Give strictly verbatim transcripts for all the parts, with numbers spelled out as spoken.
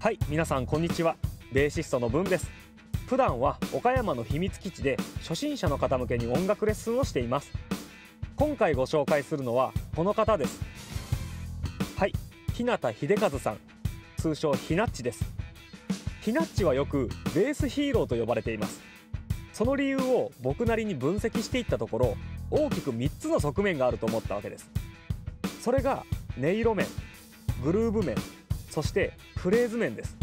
はい、皆さんこんにちは。ベーシストの文です。普段は岡山の秘密基地で初心者の方向けに音楽レッスンをしています。今回ご紹介するのはこの方です。はい、日向秀和さん、通称ひなっちです。ひなっちはよくベースヒーローと呼ばれています。その理由を僕なりに分析していったところ、大きくみっつの側面があると思ったわけです。それが音色面、グルーヴ面、そしてフレーズ面です。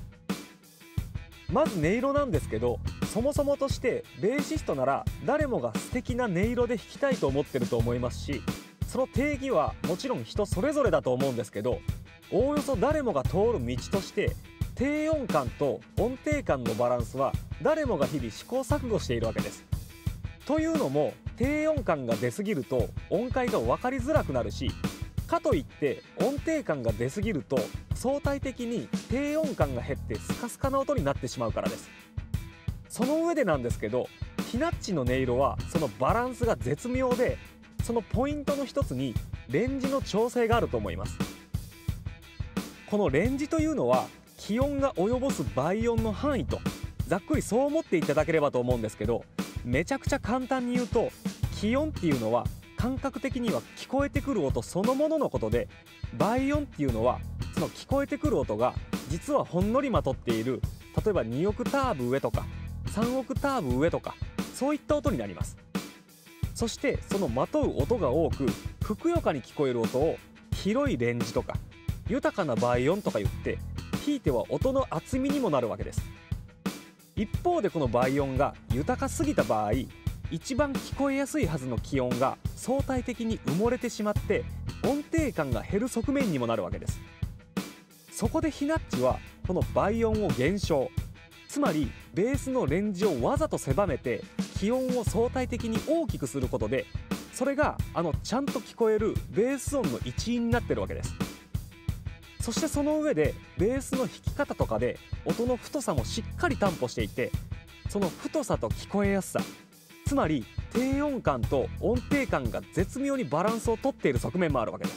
まず音色なんですけど、そもそもとしてベーシストなら誰もが素敵な音色で弾きたいと思ってると思いますし、その定義はもちろん人それぞれだと思うんですけど、おおよそ誰もが通る道として低音感と音程感のバランスは誰もが日々試行錯誤しているわけです。というのも、低音感が出すぎると音階が分かりづらくなるし、かといって音程感が出すぎると相対的に低音感が減ってスカスカな音になってしまうからです。その上でなんですけど、ひなっちの音色はそのバランスが絶妙で、そのポイントの一つにレンジの調整があると思います。このレンジというのは気温が及ぼす倍音の範囲と、ざっくりそう思っていただければと思うんですけど、めちゃくちゃ簡単に言うと、気温っていうのは感覚的には聞こえてくる音そのもののことで、倍音っていうのはその聞こえてくる音が実はほんのりまとっている、例えばにオクターブ上とかさんオクターブ上とか、そういった音になります。そしてそのまとう音が多くふくよかに聞こえる音を広いレンジとか豊かな倍音とか言って、ひいては音の厚みにもなるわけです。一方でこの倍音が豊かすぎた場合、一番聞こえやすいはずの気音が相対的に埋もれてしまって音程感が減る側面にもなるわけです。そこでひなっちはこの倍音を減少、つまりベースのレンジをわざと狭めて気音を相対的に大きくすることで、それがあのちゃんと聞こえるベース音の一因になってるわけです。そしてその上でベースの弾き方とかで音の太さもしっかり担保していて、その太さと聞こえやすさ、つまり低音感と音程感が絶妙にバランスをとっている側面もあるわけです。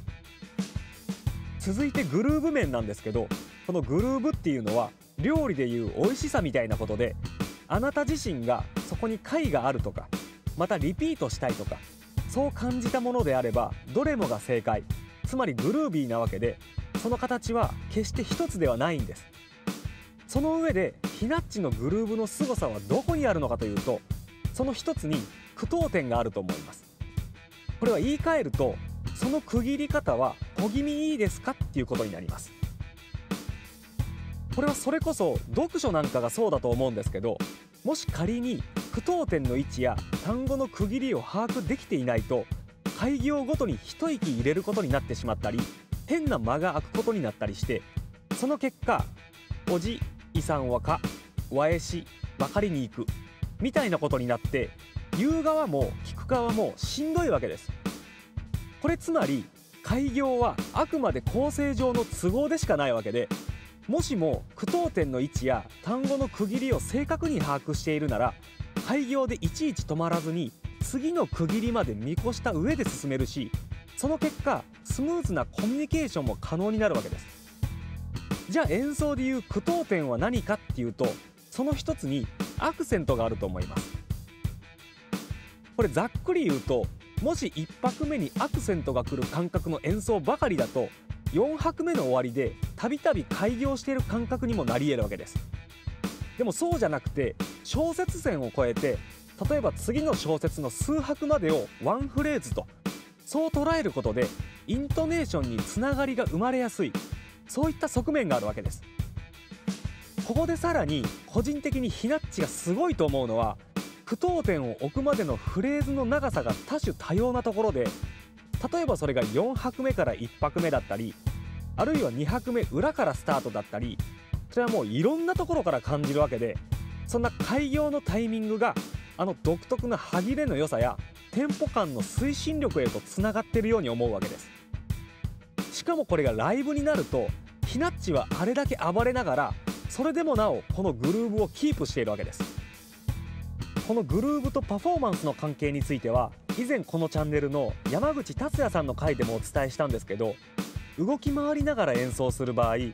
続いてグルーヴ面なんですけど、このグルーヴっていうのは料理でいう美味しさみたいなことで、あなた自身がそこに解があるとか、またリピートしたいとか、そう感じたものであればどれもが正解、つまりグルービーなわけで、その形は決して一つではないんです。その上でひなっちのグルーヴの凄さはどこにあるのかというと、その一つに句読点があると思います。これは言い換えると、その区切り方は小気味いいですかっていうことになります。これはそれこそ読書なんかがそうだと思うんですけど、もし仮に句読点の位置や単語の区切りを把握できていないと、開業ごとに一息入れることになってしまったり、変な間が空くことになったりして、その結果おじいさんはかわえし分かりに行くみたいなことになって、言う側も聞く側もしんどいわけです。これつまり開業はあくまで構成上の都合でしかないわけで、もしも句読点の位置や単語の区切りを正確に把握しているなら、開業でいちいち止まらずに次の区切りまで見越した上で進めるし、その結果スムーズなコミュニケーションも可能になるわけです。じゃあ演奏でいう句読点は何かっていうと、その一つにアクセントがあると思います。これざっくり言うと、もしいっ拍目にアクセントが来る感覚の演奏ばかりだと、よん拍目の終わりでたびたび開業している感覚にもなり得るわけです。でもそうじゃなくて、小節線を越えて、例えば次の小節の数拍までをワンフレーズと、そう捉えることでイントネーションにつながりが生まれやすい、そういった側面があるわけです。ここでさらに個人的にひなっちがすごいと思うのは、句読点を置くまでのフレーズの長さが多種多様なところで、例えばそれがよん拍目からいっ拍目だったり、あるいはに拍目裏からスタートだったり、それはもういろんなところから感じるわけで、そんな開業のタイミングがあの独特な歯切れの良さやテンポ感の推進力へとつながっているように思うわけです。しかもこれがライブになると、ひなっちはあれだけ暴れながらそれでもなおこのグルーヴをキープしているわけです。このグルーヴとパフォーマンスの関係については、以前このチャンネルの山口達也さんの回でもお伝えしたんですけど、動き回りながら演奏する場合、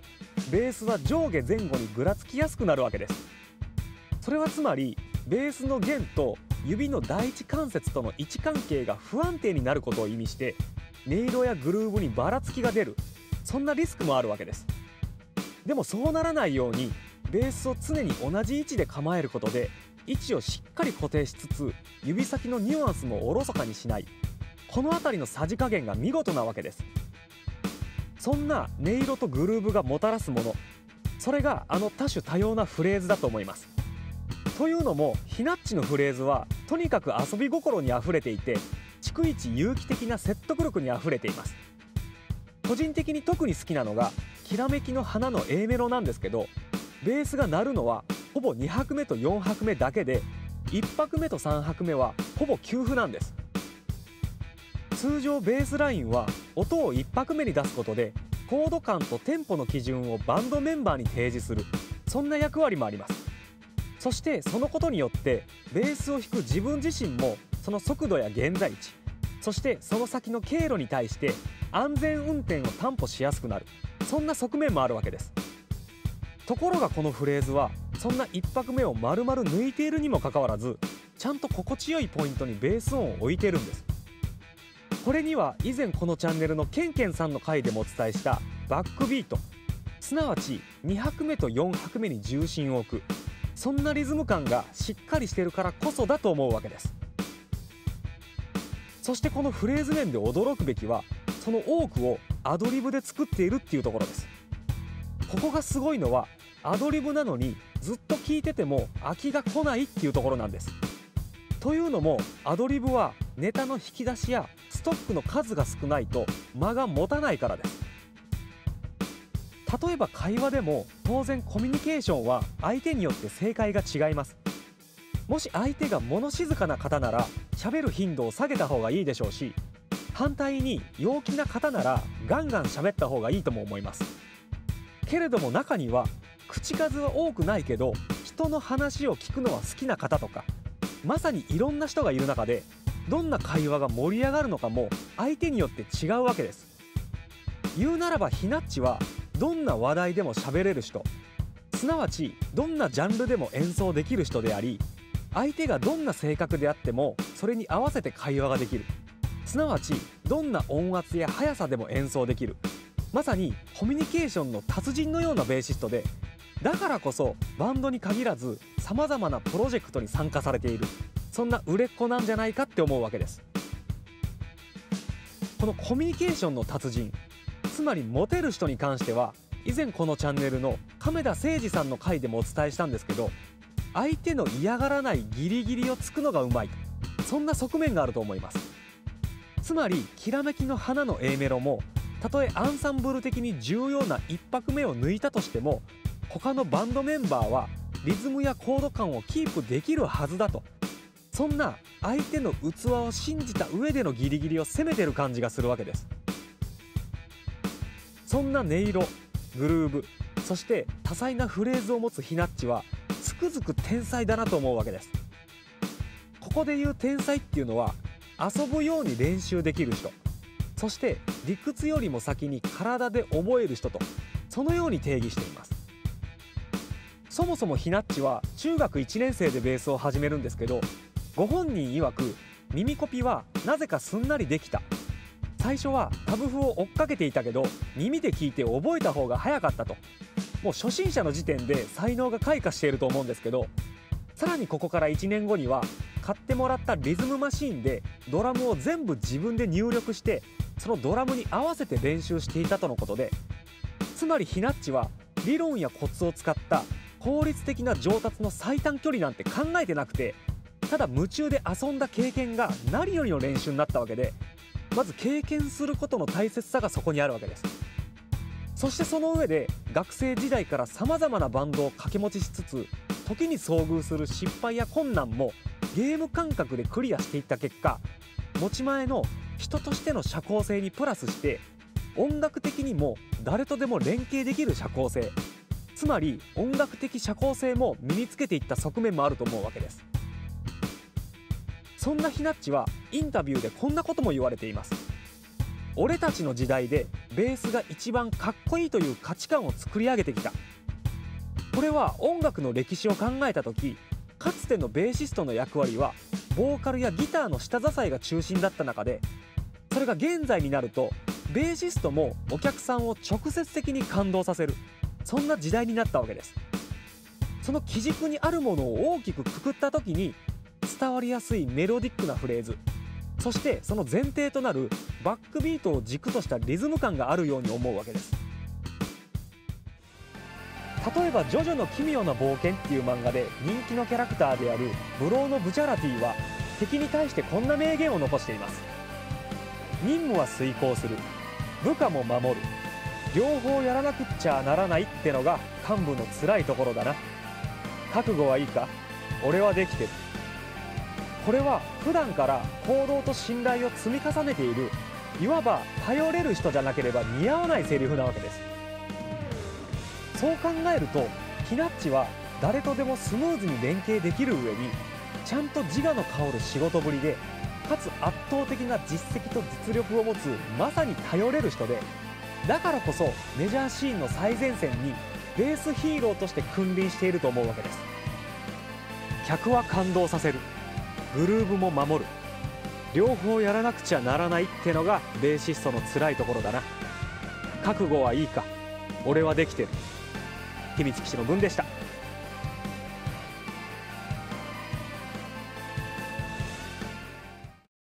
ベースは上下前後にぐらつきやすくなるわけです。それはつまりベースの弦と指の第一関節との位置関係が不安定になることを意味して、音色やグルーヴにばらつきが出る、そんなリスクもあるわけです。でもそうならないようにベースを常に同じ位置で構えることで位置をしっかり固定しつつ指先のニュアンスもおろそかにしない、この辺りのさじ加減が見事なわけです。そんな音色とグルーヴがもたらすもの、それがあの多種多様なフレーズだと思います。というのもひなっちのフレーズはとにかく遊び心にあふれていて、逐一有機的な説得力にあふれています。個人的に特に好きなのがきらめきの花の A メロなんですけど、ベースが鳴るのはほぼに拍目とよん拍目だけで、いち拍目とさん拍目はほぼ休符なんです。通常ベースラインは音をいち拍目に出すことでコード感とテンポの基準をバンドメンバーに提示する、そんな役割もあります。そしてそのことによってベースを弾く自分自身もその速度や現在地、そしてその先の経路に対して安全運転を担保しやすくなる、そんな側面もあるわけです。ところがこのフレーズはそんないち拍目を丸々抜いているにもかかわらず、ちゃんと心地よいポイントにベース音を置いてるんです。これには以前このチャンネルのケンケンさんの回でもお伝えしたバックビート、すなわちに拍目とよん拍目に重心を置く、そんなリズム感がしっかりしているからこそだと思うわけです。そしてこのフレーズ面で驚くべきはその多くをアドリブで作っているっていうところです。ここがすごいのはアドリブなのにずっと聴いてても飽きが来ないっていうところなんです。というのもアドリブはネタの引き出しやストックの数が少ないと間が持たないからです。例えば会話でも当然コミュニケーションは相手によって正解が違います。もし相手が物静かな方なら喋る頻度を下げた方がいいでしょうし、反対に陽気な方ならガンガン喋った方がいいとも思います。けれども中には口数は多くないけど人の話を聞くのは好きな方とか、まさにいろんな人がいる中でどんな会話が盛り上がるのかも相手によって違うわけです。言うならばひなっちはどんな話題でも喋れる人、すなわちどんなジャンルでも演奏できる人であり、相手がどんな性格であってもそれに合わせて会話ができる、すなわちどんな音圧や速さでも演奏できる、まさにコミュニケーションの達人のようなベーシストで、だからこそバンドに限らずさまざまなプロジェクトに参加されている、そんな売れっ子なんじゃないかって思うわけです。このコミュニケーションの達人、つまりモテる人に関しては以前このチャンネルの亀田誠二さんの回でもお伝えしたんですけど、相手の嫌がらないギリギリをつくのがうまい、そんな側面があると思います。つまりきらめきの花の A メロもたとえアンサンブル的に重要ないち拍目を抜いたとしても、他のバンドメンバーはリズムやコード感をキープできるはずだと、そんな相手の器を信じた上でのギリギリを攻めてる感じがするわけです。そんな音色、グルーヴ、そして多彩なフレーズを持つひなっちはつくづく天才だなと思うわけです。ここで言う天才っていうのは遊ぶように練習できる人、そして理屈よりも先に体で覚える人と、そのように定義しています。そもそもひなっちは中学いちねん生でベースを始めるんですけど、ご本人曰く耳コピはなぜかすんなりできた、最初はタブ譜を追っかけていたけど耳で聞いて覚えた方が早かったと、もう初心者の時点で才能が開花していると思うんですけど、さらにここからいちねんごには買ってもらったリズムマシーンでドラムを全部自分で入力して、そのドラムに合わせて練習していたとのことで、つまりひなっちは理論やコツを使った効率的な上達の最短距離なんて考えてなくて、ただ夢中で遊んだ経験が何よりの練習になったわけで、まず経験することの大切さがそこにあるわけです。そしてその上で学生時代からさまざまなバンドを掛け持ちしつつ、時に遭遇する失敗や困難もゲーム感覚でクリアしていった結果、持ち前の人としての社交性にプラスして音楽的にも誰とでも連携できる社交性、つまり音楽的社交性も身につけていった側面もあると思うわけです。そんなひなっちはインタビューでこんなことも言われています。 俺たちの時代でベースが一番かっこいいという価値観を作り上げてきた。これは音楽の歴史を考えた時、かつてのベーシストの役割はボーカルやギターの下支えが中心だった中で、それが現在になるとベーシストもお客さんを直接的に感動させる、そんな時代になったわけです。その基軸にあるものを大きくくくった時に、伝わりやすいメロディックなフレーズ、そしてその前提となるバックビートを軸としたリズム感があるように思うわけです。例えば「ジョジョの奇妙な冒険」っていう漫画で人気のキャラクターであるブローのブチャラティは敵に対してこんな名言を残しています。任務は遂行する、部下も守る、両方やらなくっちゃならないってのが幹部の辛いところだな。覚悟はいいか、俺はできてる。これは普段から行動と信頼を積み重ねている、いわば頼れる人じゃなければ似合わないセリフなわけです。そう考えるとキナッチは誰とでもスムーズに連携できる上に、ちゃんと自我の香る仕事ぶりで、かつ圧倒的な実績と実力を持つまさに頼れる人で、だからこそメジャーシーンの最前線にベースヒーローとして君臨していると思うわけです。客は感動させる、グルーヴも守る、両方やらなくちゃならないってのがベーシストの辛いところだな。覚悟はいいか、俺はできてる。秘密基地の文でした。